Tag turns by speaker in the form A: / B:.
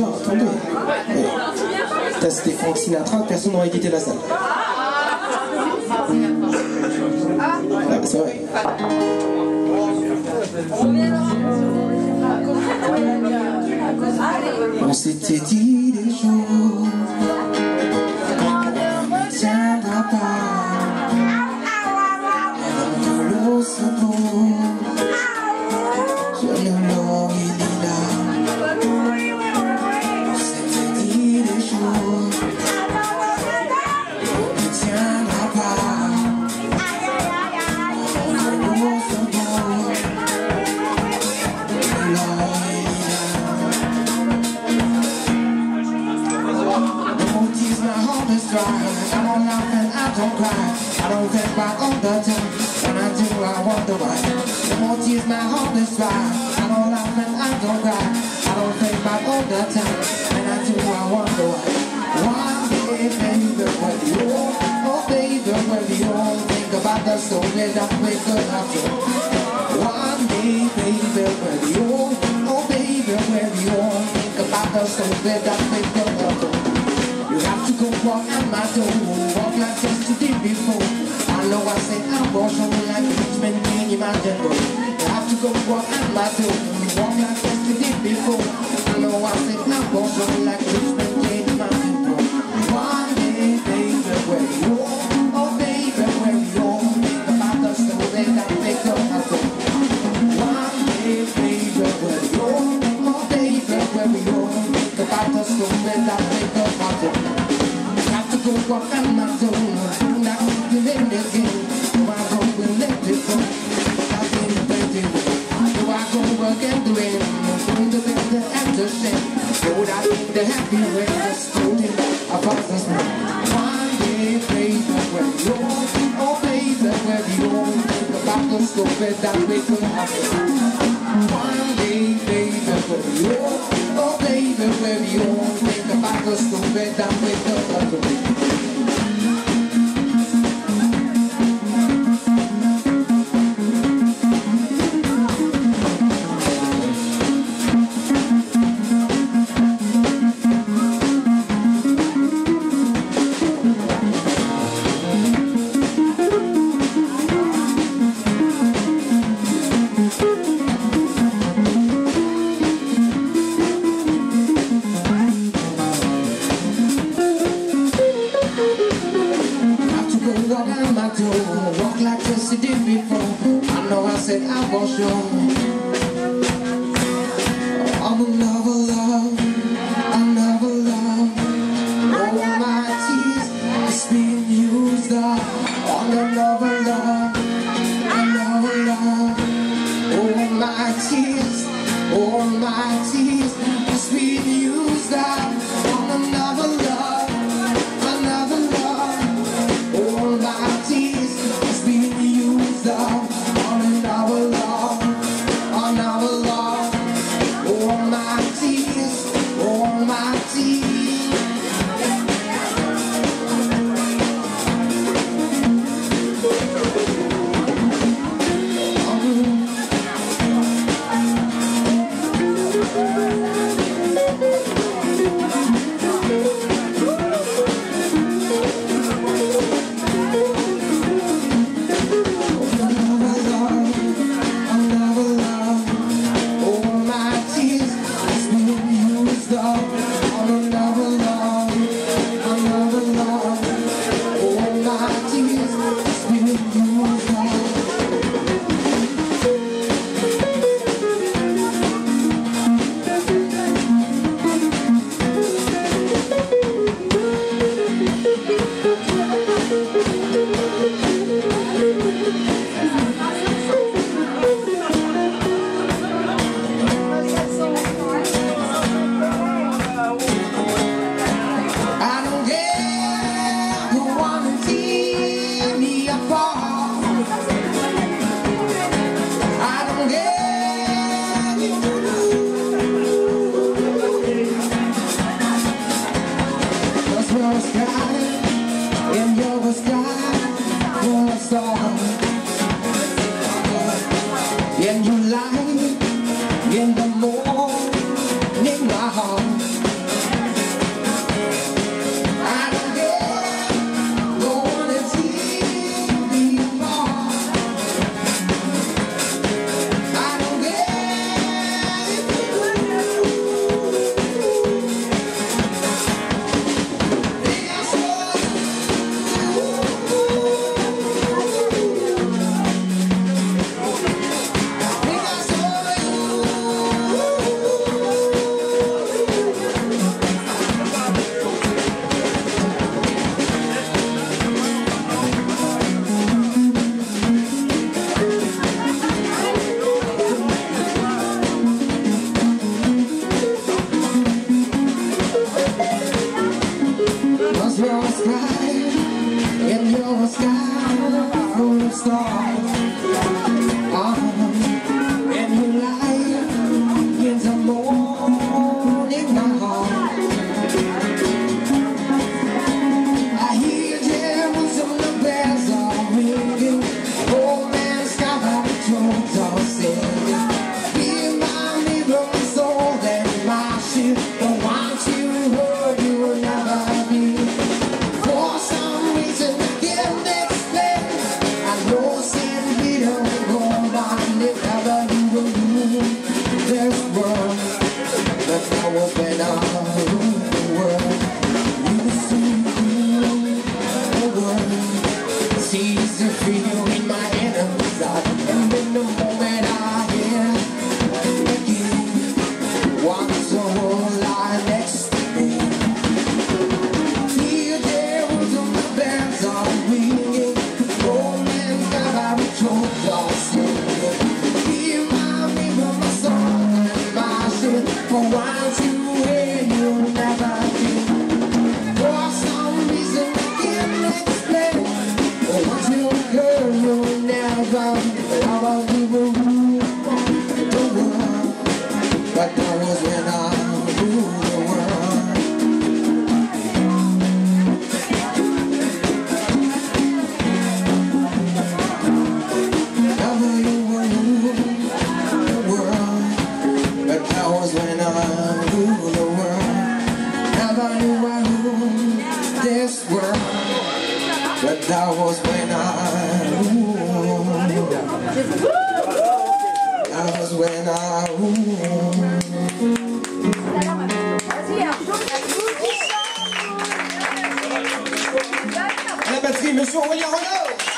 A: genre, attendez. Hey. C'était Frank Sinatra, personne n'aurait quitté la salle. Ah, c'est vrai. On s'était dit des jours on ne tiendra pas avant que l'eau se pose sur le long et lilas. On s'était dit des jours on ne tiendra pas avant que l'eau se pose sur le long et lilas. I don't laugh and I don't cry. I don't think back all the time. When I do, I wonder why. The more tears my heart is dry. I don't laugh and I don't cry. I don't think back all the time. When I do, I wonder why. One day, baby, when you, oh baby, when you think about the story that we could have told. One day, baby, when you, oh baby, when you think about the story that we could have told. You have to go walk at my door, walk like just you did before. I know I said I was only like Richmond, can you imagine? You have to go walk at my door, walk like just you did before. I know I said I was only like Richmond, can you imagine? One day, baby, where you are, oh baby, where you are, think about the story that make up my door. One day, baby, where you are, oh baby, where you are, think about the story that make up my door. Go walk out my door, not looking in the game. Do I go and let it go? I've been a baby. Do I go again to him? Doing the better and the same. Would I think the happy way? Just told him I found this man. One day, baby, where you are, oh baby, where you are, think about the story that we could have. One day, baby, where you are, oh baby, where you are, think about the story that we could have. Walk like just you did before. I know I said I was young. I'm another love, another love. All my tears is being used up on another love, another love. All my tears is being used up on another love, another love. All my tears is being used up on another love. was your sky, in your sky, full of stars. And you lie in the morning, my heart. I hear Jerusalem bells are ringing, old man sky tones are singing. Hear my mirror, my soul and my ship, but once you heard you will never be. For some reason I can't explain, I know St. Peter will go by, never you will rule this world. But now when I rule the world, you will soon rule the world. Seas are feel in my enemy's eye, and in the moment I hear again, once a whole lie next to me. Hear Jerusalem bells are ringing, old man got our tones are singing. Hear my mirror, my song and my shit, for once you hear you'll never be. For some reason I can't explain, but once you hear you'll never be. How you will rule the world, but that was when I ruled the world. Never you will rule the world, but that was when I ruled the world. Never you will rule this world, but that was when I ruled. That was when I ruled. La batterie, monsieur, on y en a.